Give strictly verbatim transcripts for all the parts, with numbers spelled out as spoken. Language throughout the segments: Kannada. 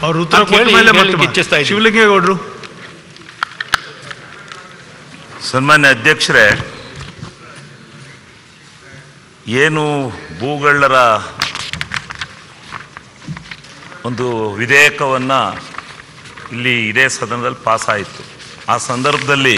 ಅವ್ರ ಉತ್ತರ ಕೊಟ್ಟ ಮೇಲೆ ಮತ್ತೆ ಶಿವಲಿಂಗೇಗೌಡರು. ಸನ್ಮಾನ್ಯ ಅಧ್ಯಕ್ಷರೇ, ಏನು ಭೂಗಳ್ಳರ ಒಂದು ವಿಧೇಯಕವನ್ನು ಇಲ್ಲಿ ಇದೇ ಸದನದಲ್ಲಿ ಪಾಸ್ ಆಯಿತು. ಆ ಸಂದರ್ಭದಲ್ಲಿ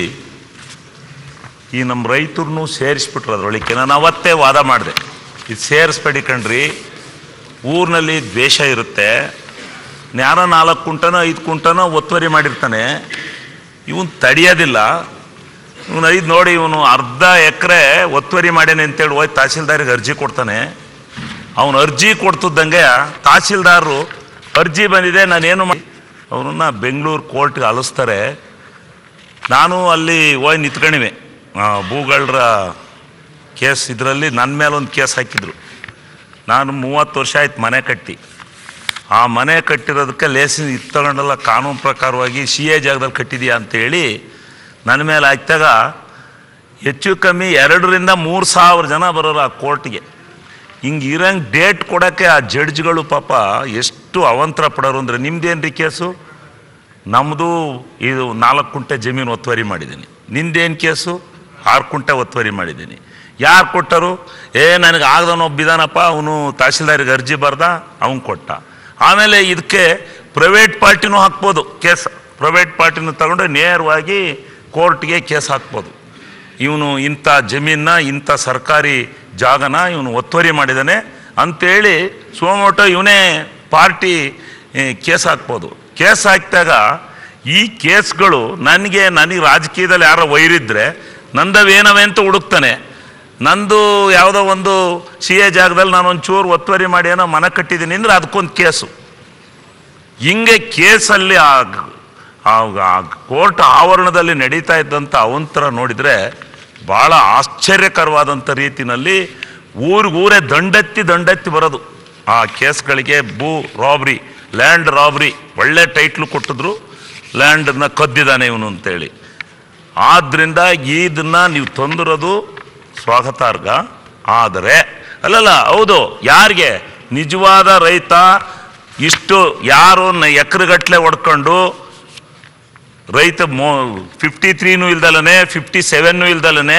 ಈ ನಮ್ಮ ರೈತರನ್ನು ಸೇರಿಸ್ಬಿಟ್ರು ಅದರೊಳಗೆ. ನಾನು ಅವತ್ತೇ ವಾದ ಮಾಡಿದೆ, ಇದು ಸೇರಿಸ್ಬೇಡಿ ಕಣ್ರಿ, ಊರಿನಲ್ಲಿ ದ್ವೇಷ ಇರುತ್ತೆ, ಯಾರೋ ನಾಲ್ಕು ಕುಂಟನೋ ಐದು ಕುಂಟನೋ ಒತ್ತುವರಿ ಮಾಡಿರ್ತಾನೆ, ಇವನು ತಡೆಯೋದಿಲ್ಲ, ಇವನು ಐದು ನೋಡಿ ಇವನು ಅರ್ಧ ಎಕರೆ ಒತ್ತುವರಿ ಮಾಡ್ಯಾನೆ ಅಂತೇಳಿ ಹೋಗಿ ತಹಸೀಲ್ದಾರಿಗೆ ಅರ್ಜಿ ಕೊಡ್ತಾನೆ. ಅವನು ಅರ್ಜಿ ಕೊಡ್ತಿದ್ದಂಗೆ ತಹಸೀಲ್ದಾರರು ಅರ್ಜಿ ಬಂದಿದೆ ನಾನೇನು ಮಾಡಿ ಅವನನ್ನು ಬೆಂಗಳೂರು ಕೋರ್ಟ್ಗೆ ಅಲಿಸ್ತಾರೆ. ನಾನು ಅಲ್ಲಿ ಹೋಗಿ ನಿಂತ್ಕೊಂಡಿವೆ, ಭೂಗಳ್ಳರ ಕೇಸ್ ಇದರಲ್ಲಿ ನನ್ನ ಮೇಲೆ ಒಂದು ಕೇಸ್ ಹಾಕಿದ್ರು. ನಾನು ಮೂವತ್ತು ವರ್ಷ ಆಯ್ತು ಮನೆ ಕಟ್ಟಿ, ಆ ಮನೆ ಕಟ್ಟಿರೋದಕ್ಕೆ ಲೇಸಿನ ಇದು ತಗೊಂಡಲ್ಲ ಕಾನೂನು ಪ್ರಕಾರವಾಗಿ ಸಿ ಎ ಜಾಗದಲ್ಲಿ ಕಟ್ಟಿದೆಯಾ ಅಂತೇಳಿ ನನ್ನ ಮೇಲೆ ಹಾಕಿದಾಗ ಹೆಚ್ಚು ಕಮ್ಮಿ ಎರಡರಿಂದ ಮೂರು ಸಾವಿರ ಜನ ಬರೋರು ಆ ಕೋರ್ಟ್ಗೆ. ಹಿಂಗೆ ಇರಂಗೆ ಡೇಟ್ ಕೊಡೋಕ್ಕೆ ಆ ಜಡ್ಜ್ಗಳು ಪಾಪ ಎಷ್ಟು ಅವಂತರ ಪಡೋರು ಅಂದರೆ, ನಿಮ್ದೇನು ರೀ ಕೇಸು? ನಮ್ಮದು ಇದು ನಾಲ್ಕು ಕುಂಟೆ ಜಮೀನು ಒತ್ತುವರಿ ಮಾಡಿದ್ದೀನಿ. ನಿಂದೇನು ಕೇಸು? ಆರು ಕುಂಟೆ ಒತ್ತುವರಿ ಮಾಡಿದ್ದೀನಿ. ಯಾರು ಕೊಟ್ಟರು? ಏ ನನಗೆ ಆಗದವನು ಒಬ್ಬಿದಾನಪ್ಪ, ಅವನು ತಹಸೀಲ್ದಾರಿಗೆ ಅರ್ಜಿ ಬರ್ದ, ಅವನು ಕೊಟ್ಟ. ಆಮೇಲೆ ಇದಕ್ಕೆ ಪ್ರೈವೇಟ್ ಪಾರ್ಟಿನೂ ಹಾಕ್ಬೋದು ಕೇಸ್, ಪ್ರೈವೇಟ್ ಪಾರ್ಟಿನೂ ತಗೊಂಡು ನೇರವಾಗಿ ಕೋರ್ಟ್ಗೆ ಕೇಸ್ ಹಾಕ್ಬೋದು. ಇವನು ಇಂಥ ಜಮೀನ ಇಂಥ ಸರ್ಕಾರಿ ಜಾಗನ ಇವನು ಒತ್ತುವರಿ ಮಾಡಿದ್ದಾನೆ ಅಂಥೇಳಿ ಸೋಮೋಟೋ ಇವನೇ ಪಾರ್ಟಿ ಕೇಸ್ ಹಾಕ್ಬೋದು. ಕೇಸ್ ಹಾಕಿದಾಗ ಈ ಕೇಸ್ಗಳು ನನಗೆ ನನಗೆ ರಾಜಕೀಯದಲ್ಲಿ ಯಾರೋ ವೈರಿದ್ರೆ ನಂದವೇನವೇ ಅಂತ ಹುಡುಕ್ತಾನೆ. ನಂದು ಯಾವುದೋ ಒಂದು ಸಿ ಎ ಜಾಗದಲ್ಲಿ ನಾನು ಒಂದು ಚೂರು ಒತ್ತುವರಿ ಮಾಡಿ ಏನೋ ಮನೆ ಕಟ್ಟಿದ್ದೀನಿ ಅಂದರೆ ಅದಕ್ಕೊಂದು ಕೇಸು. ಹಿಂಗೆ ಕೇಸಲ್ಲಿ ಆ ಕೋರ್ಟ್ ಆವರಣದಲ್ಲಿ ನಡೀತಾ ಇದ್ದಂಥ ಅವಂತರ ನೋಡಿದರೆ ಭಾಳ ಆಶ್ಚರ್ಯಕರವಾದಂಥ ರೀತಿಯಲ್ಲಿ ಊರಿಗೂರೇ ದಂಡೆತ್ತಿ ದಂಡೆತ್ತಿ ಬರೋದು ಆ ಕೇಸ್ಗಳಿಗೆ. ಭೂ ರಾಬ್ರಿ, ಲ್ಯಾಂಡ್ ರಾಬ್ರಿ, ಒಳ್ಳೆ ಟೈಟ್ಲು ಕೊಟ್ಟಿದ್ರು, ಲ್ಯಾಂಡನ್ನು ಕದ್ದಿದ್ದಾನೆ ಇವನು ಅಂತೇಳಿ. ಆದ್ದರಿಂದ ಇದನ್ನು ನೀವು ತಂದಿರೋದು ಸ್ವಾಗತಾರ್ಹ. ಆದರೆ ಅಲ್ಲಲ್ಲ, ಹೌದು, ಯಾರಿಗೆ ನಿಜವಾದ ರೈತ ಇಷ್ಟು ಯಾರು ಎಕರೆಗಟ್ಟಲೆ ಹೊಡ್ಕೊಂಡು ರೈತ ಮೋ ಫಿಫ್ಟಿ ತ್ರೀನೂ ಇಲ್ದಲೇ ಫಿಫ್ಟಿ ಸೆವೆನ್ನೂ ಇಲ್ದಲೇ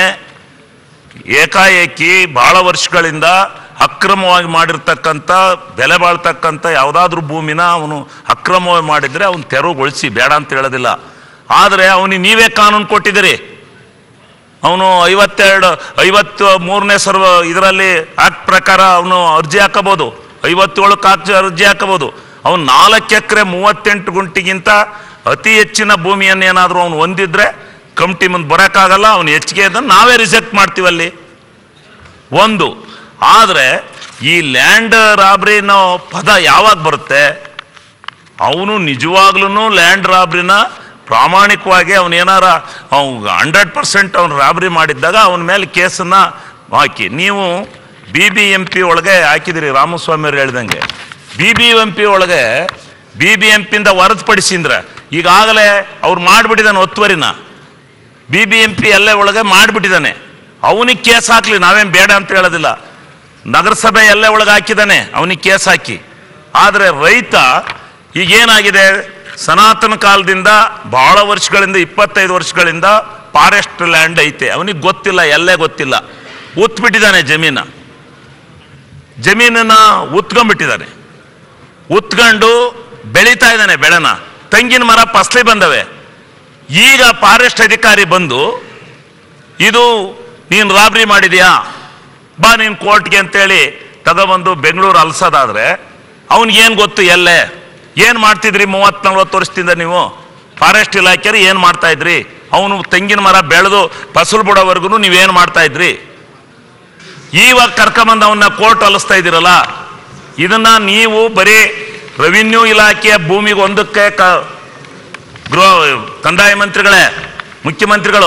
ಏಕಾಏಕಿ ಭಾಳ ವರ್ಷಗಳಿಂದ ಅಕ್ರಮವಾಗಿ ಮಾಡಿರ್ತಕ್ಕಂಥ ಬೆಲೆ ಬಾಳ್ತಕ್ಕಂಥ ಯಾವುದಾದ್ರೂ ಭೂಮಿನ ಅವನು ಅಕ್ರಮವಾಗಿ ಮಾಡಿದರೆ ಅವನು ತೆರವುಗೊಳಿಸಿ, ಬೇಡ ಅಂತ ಹೇಳೋದಿಲ್ಲ. ಆದರೆ ಅವನಿಗೆ ನೀವೇ ಕಾನೂನು ಕೊಟ್ಟಿದ್ದೀರಿ. ಅವನು ಐವತ್ತೆರಡು ಐವತ್ತು ಮೂರನೇ ಸರ್ವ ಇದರಲ್ಲಿ ಆಕ್ಟ್ ಪ್ರಕಾರ ಅವನು ಅರ್ಜಿ ಹಾಕಬಹುದು, ಐವತ್ತೇಳಕ್ಕೆ ಹಾಕಿ ಅರ್ಜಿ ಹಾಕಬಹುದು. ಅವನು ನಾಲ್ಕು ಎಕರೆ ಮೂವತ್ತೆಂಟು ಗುಂಟಿಗಿಂತ ಅತಿ ಹೆಚ್ಚಿನ ಭೂಮಿಯನ್ನೇನಾದರೂ ಅವನು ಹೊಂದಿದ್ರೆ ಕಮಿಟಿ ಮುಂದೆ ಬರೋಕ್ಕಾಗಲ್ಲ, ಅವನು ಹೆಚ್ಚಿಗೆ ಅದನ್ನು ನಾವೇ ರಿಜೆಕ್ಟ್ ಮಾಡ್ತೀವಲ್ಲಿ ಒಂದು. ಆದರೆ ಈ ಲ್ಯಾಂಡ್ ರಾಬ್ರಿನೋ ಪದ ಯಾವಾಗ ಬರುತ್ತೆ? ಅವನು ನಿಜವಾಗ್ಲೂ ಲ್ಯಾಂಡ್ ರಾಬ್ರಿನ ಪ್ರಾಮಾಣಿಕವಾಗಿ ಅವನೇನಾರ ಅವ್ನು ಹಂಡ್ರೆಡ್ ಪರ್ಸೆಂಟ್ ಅವನು ರಾಬ್ರಿ ಮಾಡಿದ್ದಾಗ ಅವನ ಮೇಲೆ ಕೇಸನ್ನು ಹಾಕಿ. ನೀವು ಬಿ ಬಿ ಎಂ ಪಿ ಒಳಗೆ ಹಾಕಿದಿರಿ, ರಾಮಸ್ವಾಮಿ ಅವ್ರು ಹೇಳ್ದಂಗೆ. ಬಿ ಬಿ ಎಂ ಪಿ ಒಳಗೆ ಬಿ ಬಿ ಎಂ ಪಿಯಿಂದ ಹೊರತುಪಡಿಸಿದ್ರೆ ಈಗಾಗಲೇ ಅವ್ರು ಮಾಡಿಬಿಟ್ಟಿದ್ದಾನೆ ಒತ್ತುವರಿನ, ಬಿ ಬಿ ಎಂ ಪಿ ಎಲ್ಲೇ ಒಳಗೆ ಮಾಡಿಬಿಟ್ಟಿದ್ದಾನೆ. ಅವನಿಗೆ ಕೇಸ್ ಹಾಕಲಿ, ನಾವೇನು ಬೇಡ ಅಂತ ಹೇಳೋದಿಲ್ಲ. ನಗರಸಭೆ ಎಲ್ಲೇ ಒಳಗೆ ಹಾಕಿದ್ದಾನೆ, ಅವನಿಗೆ ಕೇಸ್ ಹಾಕಿ. ಆದರೆ ರೈತ ಈಗೇನಾಗಿದೆ, ಸನಾತನ ಕಾಲದಿಂದ ಭಾಳ ವರ್ಷಗಳಿಂದ ಇಪ್ಪತ್ತೈದು ವರ್ಷಗಳಿಂದ ಫಾರೆಸ್ಟ್ ಲ್ಯಾಂಡ್ ಐತೆ, ಅವನಿಗೆ ಗೊತ್ತಿಲ್ಲ, ಎಲ್ಲೇ ಗೊತ್ತಿಲ್ಲ, ಉತ್ಬಿಟ್ಟಿದ್ದಾನೆ ಜಮೀನ ಜಮೀನನ್ನ ಉತ್ಕೊಂಡ್ಬಿಟ್ಟಿದ್ದಾನೆ. ಉತ್ಕೊಂಡು ಬೆಳೀತಾ ಇದ್ದಾನೆ ಬೆಳೆನ, ತೆಂಗಿನ ಮರ ಫಸಲಿ ಬಂದವೆ. ಈಗ ಫಾರೆಸ್ಟ್ ಅಧಿಕಾರಿ ಬಂದು ಇದು ನೀನು ರಾಬ್ರಿ ಮಾಡಿದ್ಯಾ ಬಾ ನೀನು ಕೋರ್ಟ್ಗೆ ಅಂತೇಳಿ ತಗೊಬಂದು ಬೆಂಗಳೂರು ಅಲ್ಸೋದಾದ್ರೆ ಅವನಿಗೇನು ಗೊತ್ತು? ಎಲ್ಲೇ ಏನು ಮಾಡ್ತಿದ್ರಿ ಮೂವತ್ತು ನಲ್ವತ್ತು ವರ್ಷದಿಂದ ನೀವು ಫಾರೆಸ್ಟ್ ಇಲಾಖೆಯರು ಏನು ಮಾಡ್ತಾ ಇದ್ರಿ? ಅವನು ತೆಂಗಿನ ಮರ ಬೆಳೆದು ಫಸಲು ಬಿಡೋವರೆಗೂ ನೀವೇನು ಮಾಡ್ತಾ ಇದ್ರಿ? ಇವಾಗ ಕರ್ಕೊಂಬಂದು ಅವನ್ನ ಕೋರ್ಟ್ ಅಲಿಸ್ತಾ ಇದ್ದೀರಲ್ಲ, ಇದನ್ನ ನೀವು ಬರೀ ರೆವಿನ್ಯೂ ಇಲಾಖೆಯ ಭೂಮಿಗೆ ಒಂದಕ್ಕೆ ಕ ಗೃಹ ಕಂದಾಯ ಮಂತ್ರಿಗಳೇ, ಮುಖ್ಯಮಂತ್ರಿಗಳು,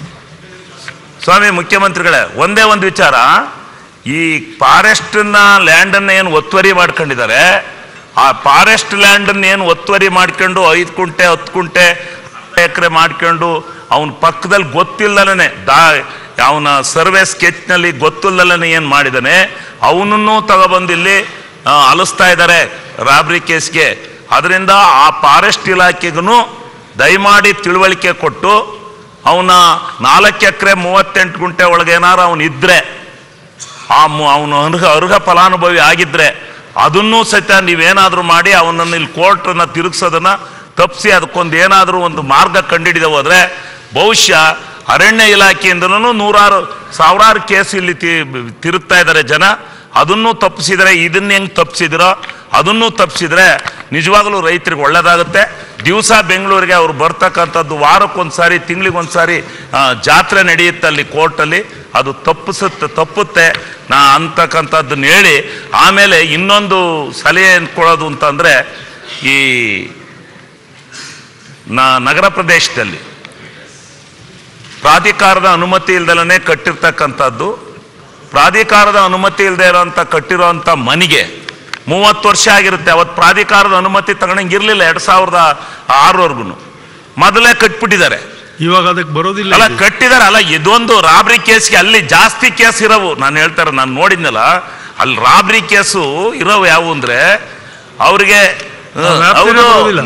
ಸ್ವಾಮಿ ಮುಖ್ಯಮಂತ್ರಿಗಳೇ, ಒಂದೇ ಒಂದು ವಿಚಾರ, ಈ ಫಾರೆಸ್ಟ್ನ ಲ್ಯಾಂಡನ್ನು ಏನು ಒತ್ತುವರಿ ಮಾಡ್ಕೊಂಡಿದ್ದಾರೆ, ಆ ಫಾರೆಸ್ಟ್ ಲ್ಯಾಂಡನ್ನು ಏನು ಒತ್ತುವರಿ ಮಾಡ್ಕೊಂಡು ಐದು ಕುಂಟೆ ಹತ್ತು ಕುಂಟೆ ಎಕರೆ ಮಾಡ್ಕೊಂಡು ಅವನ ಪಕ್ಕದಲ್ಲಿ ಗೊತ್ತಿಲ್ಲದೇ ದಾ ಅವನ ಸರ್ವೆ ಸ್ಕೆಚ್ನಲ್ಲಿ ಗೊತ್ತಿಲ್ಲದೇ ಏನು ಮಾಡಿದ್ದಾನೆ ಅವನನ್ನು ತಗೊಬಂದು ಇಲ್ಲಿ ಅಲಿಸ್ತಾ ಇದ್ದಾರೆ ರಾಬ್ರಿ ಕೇಸ್ಗೆ. ಅದರಿಂದ ಆ ಫಾರೆಸ್ಟ್ ಇಲಾಖೆಗೂ ದಯಮಾಡಿ ತಿಳುವಳಿಕೆ ಕೊಟ್ಟು ಅವನ ನಾಲ್ಕು ಎಕರೆ ಮೂವತ್ತೆಂಟು ಗುಂಟೆ ಒಳಗೆ ಏನಾರು ಅವನು ಇದ್ರೆ ಆ ಅವನು ಅರ್ಹ ಅರ್ಹ ಫಲಾನುಭವಿ ಆಗಿದ್ರೆ ಅದನ್ನೂ ಸಹಿತ ನೀವೇನಾದರೂ ಮಾಡಿ ಅವನನ್ನು ಇಲ್ಲಿ ಕೋರ್ಟನ್ನು ತಿರುಗಿಸೋದನ್ನ ತಪ್ಪಿಸಿ ಅದಕ್ಕೊಂದು ಏನಾದರೂ ಒಂದು ಮಾರ್ಗ ಕಂಡುಹಿಡಿದ ಹೋದ್ರೆ ಬಹುಶಃ ಅರಣ್ಯ ಇಲಾಖೆಯಿಂದನೂ ನೂರಾರು ಸಾವಿರಾರು ಕೇಸ್ ಇಲ್ಲಿ ತಿರುಗ್ತಾ ಇದ್ದಾರೆ ಜನ. ಅದನ್ನು ತಪ್ಪಿಸಿದ್ರೆ ಇದನ್ನ ಹೆಂಗೆ ತಪ್ಪಿಸಿದ್ರೋ ಅದನ್ನು ತಪ್ಪಿಸಿದ್ರೆ ನಿಜವಾಗಲೂ ರೈತರಿಗೆ ಒಳ್ಳೇದಾಗುತ್ತೆ. ದಿವಸ ಬೆಂಗಳೂರಿಗೆ ಅವ್ರು ಬರ್ತಕ್ಕಂಥದ್ದು ವಾರಕ್ಕೊಂದ್ಸಾರಿ ತಿಂಗಳಿಗೊಂದ್ಸಾರಿ ಜಾತ್ರೆ ನಡೆಯುತ್ತೆ ಅಲ್ಲಿ ಕೋರ್ಟಲ್ಲಿ, ಅದು ತಪ್ಪಿಸುತ್ತೆ ತಪ್ಪುತ್ತೆ ನಾ ಅಂತಕ್ಕಂಥದ್ದನ್ನ ಹೇಳಿ ಆಮೇಲೆ ಇನ್ನೊಂದು ಸಲಹೆ ಕೊಡೋದು ಅಂತಂದರೆ ಈ ನಗರ ಪ್ರದೇಶದಲ್ಲಿ ಪ್ರಾಧಿಕಾರದ ಅನುಮತಿ ಇಲ್ದಲೇ ಕಟ್ಟಿರ್ತಕ್ಕಂಥದ್ದು, ಪ್ರಾಧಿಕಾರದ ಅನುಮತಿ ಇಲ್ಲದೆ ಇರೋಂಥ ಕಟ್ಟಿರೋಂಥ ಮನೆಗೆ ಮೂವತ್ತು ವರ್ಷ ಆಗಿರುತ್ತೆ. ಅವತ್ತು ಪ್ರಾಧಿಕಾರದ ಅನುಮತಿ ತಗೊಂಡಂಗಿರ್ಲಿಲ್ಲ ಎರಡು ಸಾವಿರದ ಆರವರೆಗೂ ಮೊದಲೇ ಕಟ್ಬಿಟ್ಟಿದ್ದಾರೆ. ಇವಾಗ ಅದಕ್ಕೆ ಬರೋದಿಲ್ಲ ಅಲ್ಲ ಕಟ್ಟಿದ್ದಾರೆ ಅಲ್ಲ. ಇದೊಂದು ರಾಬ್ರಿ ಕೇಸ್ಗೆ ಅಲ್ಲಿ ಜಾಸ್ತಿ ಕೇಸ್ ಇರೋವು ನಾನು ಹೇಳ್ತಾರೆ, ನಾನು ನೋಡಿದ್ನಲ್ಲ ಅಲ್ಲಿ ರಾಬ್ರಿ ಕೇಸು ಇರೋವು ಯಾವುವು ಅಂದ್ರೆ ಅವ್ರಿಗೆ ಅವರು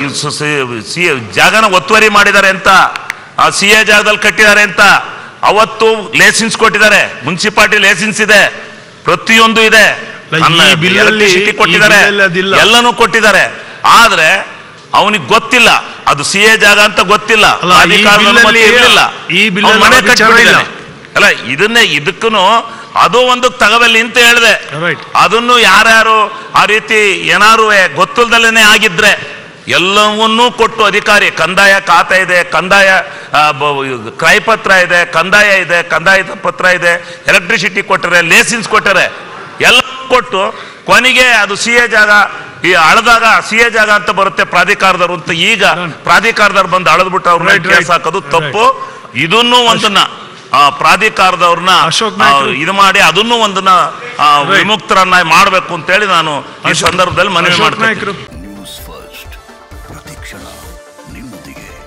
ಜಾಗನ ಒತ್ತುವರಿ ಮಾಡಿದ್ದಾರೆ ಅಂತ, ಆ ಸಿ ಎ ಜಾಗದಲ್ಲಿ ಕಟ್ಟಿದ್ದಾರೆ ಅಂತ ಅವತ್ತು ಲೈಸೆನ್ಸ್ ಕೊಟ್ಟಿದ್ದಾರೆ, ಮುನ್ಸಿಪಾಲಿಟಿ ಲೈಸೆನ್ಸ್ ಇದೆ, ಪ್ರತಿಯೊಂದು ಇದೆ, ಎಲೆಕ್ಟ್ರಿಸಿಟಿ ಕೊಟ್ಟಿದ್ದಾರೆ, ಎಲ್ಲನೂ ಕೊಟ್ಟಿದ್ದಾರೆ. ಆದ್ರೆ ಅವನಿಗೆ ಗೊತ್ತಿಲ್ಲ ಅದು ಸಿ ಎ ಜಾಗ ಅಂತ ಗೊತ್ತಿಲ್ಲ, ಇರಲಿಲ್ಲ, ಮನೆ ಕಟ್ಟಿಲ್ಲ. ಅಲ್ಲ ಇದನ್ನೇ ಇದಕ್ಕೂ ಅದು ಒಂದು ತಗವಲ್ಲಿ ಅಂತ ಹೇಳಿದೆ. ಅದನ್ನು ಯಾರ್ಯಾರು ಆ ರೀತಿ ಏನಾರು ಗೊತ್ತಿಲ್ದಲೇನೆ ಆಗಿದ್ರೆ ಎಲ್ಲವನ್ನೂ ಕೊಟ್ಟು ಅಧಿಕಾರಿ ಕಂದಾಯ ಖಾತೆ ಇದೆ, ಕಂದಾಯ ಕ್ರಯಪತ್ರ ಇದೆ, ಕಂದಾಯ ಇದೆ, ಕಂದಾಯ ಪತ್ರ ಇದೆ, ಎಲೆಕ್ಟ್ರಿಸಿಟಿ ಕೊಟ್ಟರೆ, ಲೈಸೆನ್ಸ್ ಕೊಟ್ಟರೆ, ಎಲ್ಲ ಕೊಟ್ಟು ಕೊನೆಗೆ ಅದು ಸಿ ಎ ಜಾಗ ಈ ಅಳದಾಗ ಸಿ ಎ ಜಾಗ ಅಂತ ಬರುತ್ತೆ ಪ್ರಾಧಿಕಾರದವರು ಅಂತ. ಈಗ ಪ್ರಾಧಿಕಾರದವ್ರು ಬಂದು ಅಳದ್ಬಿಟ್ಟು ಅವ್ರನ್ನ ಕೇಸ್ ಹಾಕೋದು ತಪ್ಪು. ಇದನ್ನು ಒಂದನ್ನ ಪ್ರಾಧಿಕಾರದವ್ರನ್ನ ಇದು ಮಾಡಿ ಅದನ್ನು ಒಂದನ್ನ ವಿಮುಕ್ತರನ್ನ ಮಾಡಬೇಕು ಅಂತೇಳಿ ನಾನು ಈ ಸಂದರ್ಭದಲ್ಲಿ ಮನವಿ ಮಾಡ್ತೀನಿ. ನ್ಯೂಸ್ ಫಸ್ಟ್ ಪ್ರತಿಕ್ಷಣ ನಿಮ್ಮೊಂದಿಗೆ.